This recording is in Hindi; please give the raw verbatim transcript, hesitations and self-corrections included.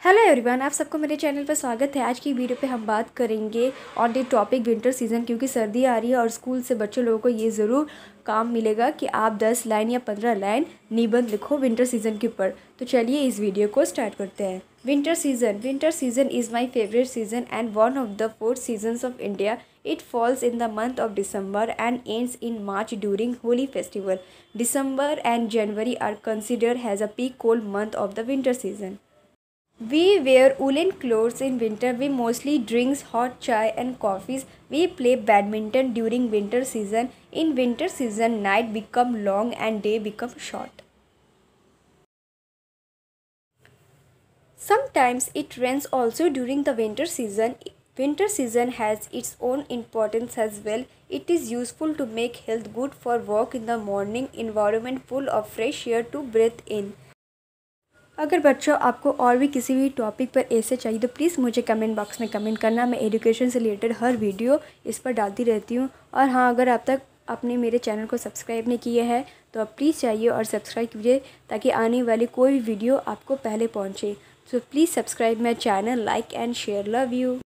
हेलो एवरीवन, आप सबको मेरे चैनल पर स्वागत है। आज की वीडियो पे हम बात करेंगे on the topic winter season, क्योंकि सर्दी आ रही है और स्कूल से बच्चों लोगों को ये ज़रूर काम मिलेगा कि आप दस लाइन या पंद्रह लाइन निबंध लिखो विंटर सीज़न के ऊपर। तो चलिए इस वीडियो को स्टार्ट करते हैं। Winter season winter season is my favourite season and one of the four seasons of India. It falls in the month of December and ends in March during Holi festival. December and January are considered as a peak cold month of the winter season. We wear woolen clothes in winter. We mostly drink hot chai and coffees. We play badminton during winter season. In winter season, night become long and day become short. Sometimes it rains also during the winter season. Winter season has its own importance as well. It is useful to make health good for walk in the morning, environment full of fresh air to breathe in. अगर बच्चों आपको और भी किसी भी टॉपिक पर ऐसे चाहिए तो प्लीज़ मुझे कमेंट बॉक्स में कमेंट करना। मैं एजुकेशन से रिलेटेड हर वीडियो इस पर डालती रहती हूँ। और हाँ, अगर अब तक आपने मेरे चैनल को सब्सक्राइब नहीं किया है तो आप प्लीज़ चाहिए और सब्सक्राइब कीजिए, ताकि आने वाली कोई भी वीडियो आपको पहले पहुँचे। So please subscribe my channel, like and share. Love you.